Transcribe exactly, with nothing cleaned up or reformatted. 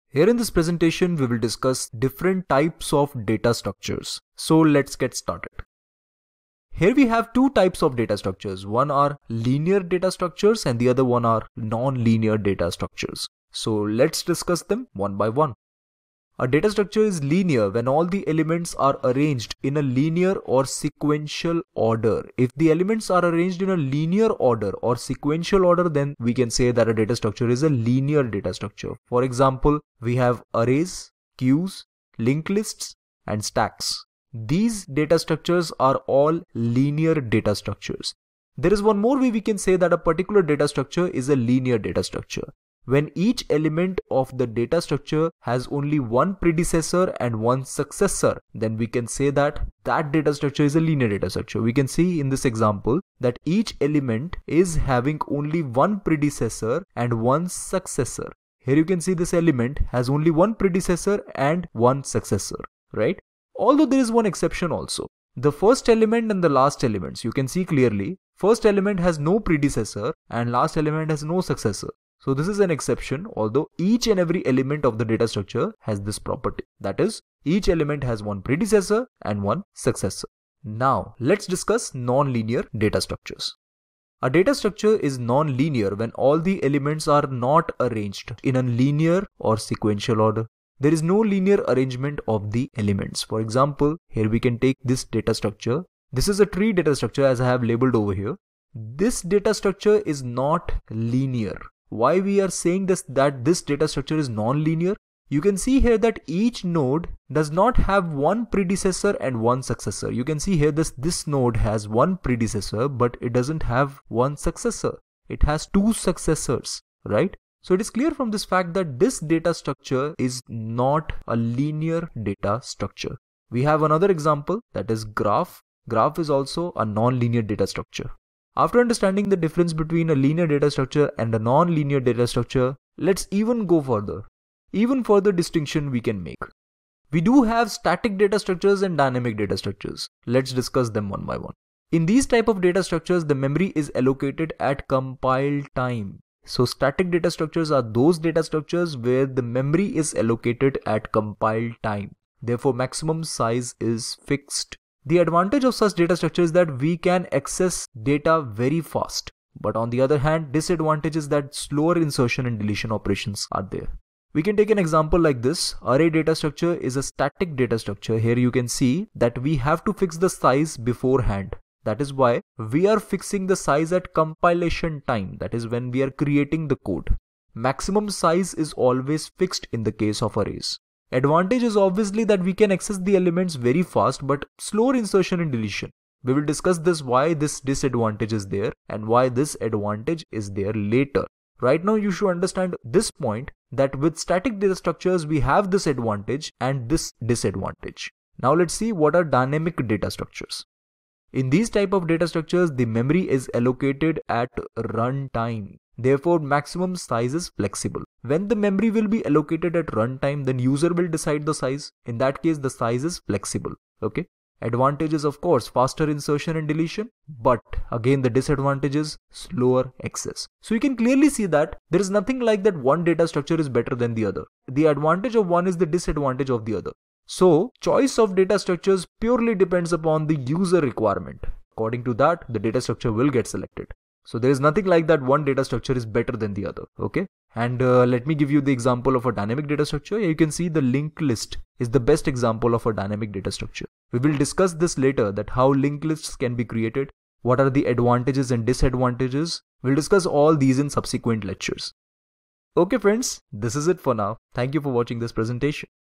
Here in this presentation, we will discuss different types of data structures. So let's get started. Here we have two types of data structures. One are linear data structures and the other one are non-linear data structures. So let's discuss them one by one. A data structure is linear when all the elements are arranged in a linear or sequential order. If the elements are arranged in a linear order or sequential order, then we can say that a data structure is a linear data structure. For example, we have arrays, queues, linked lists, and stacks. These data structures are all linear data structures. There is one more way we can say that a particular data structure is a linear data structure. When each element of the data structure has only one predecessor and one successor, then we can say that that data structure is a linear data structure. We can see in this example that each element is having only one predecessor and one successor. Here you can see this element has only one predecessor and one successor, right? Although there is one exception also. The first element and the last elements, you can see clearly, first element has no predecessor and last element has no successor. So this is an exception, although each and every element of the data structure has this property. That is, each element has one predecessor and one successor. Now, let's discuss non-linear data structures. A data structure is non-linear when all the elements are not arranged in a linear or sequential order. There is no linear arrangement of the elements. For example, here we can take this data structure. This is a tree data structure as I have labeled over here. This data structure is not linear. Why we are saying this that this data structure is non-linear? You can see here that each node does not have one predecessor and one successor. You can see here this this node has one predecessor, but it doesn't have one successor. It has two successors, right? So it is clear from this fact that this data structure is not a linear data structure. We have another example, that is graph. Graph is also a non-linear data structure. After understanding the difference between a linear data structure and a non-linear data structure, let's even go further. Even further distinction we can make. We do have static data structures and dynamic data structures. Let's discuss them one by one. In these type of data structures, the memory is allocated at compile time. So static data structures are those data structures where the memory is allocated at compile time. Therefore, maximum size is fixed. The advantage of such data structure is that we can access data very fast. But on the other hand, disadvantage is that slower insertion and deletion operations are there. We can take an example like this. Array data structure is a static data structure. Here you can see that we have to fix the size beforehand. That is why we are fixing the size at compilation time. That is when we are creating the code. Maximum size is always fixed in the case of arrays. Advantage is obviously that we can access the elements very fast, but slower insertion and deletion. We will discuss this why this disadvantage is there and why this advantage is there later. Right now you should understand this point that with static data structures we have this advantage and this disadvantage. Now let's see what are dynamic data structures. In these type of data structures, the memory is allocated at runtime. Therefore, maximum size is flexible. When the memory will be allocated at runtime, then user will decide the size. In that case, the size is flexible. Okay. Advantage is of course faster insertion and deletion, but again the disadvantage is slower access. So you can clearly see that there is nothing like that one data structure is better than the other. The advantage of one is the disadvantage of the other. So choice of data structures purely depends upon the user requirement. According to that, the data structure will get selected. So there is nothing like that one data structure is better than the other. Okay. And uh, let me give you the example of a dynamic data structure. Here you can see the linked list is the best example of a dynamic data structure. We will discuss this later, that how linked lists can be created, what are the advantages and disadvantages. We'll discuss all these in subsequent lectures. Okay friends, this is it for now. Thank you for watching this presentation.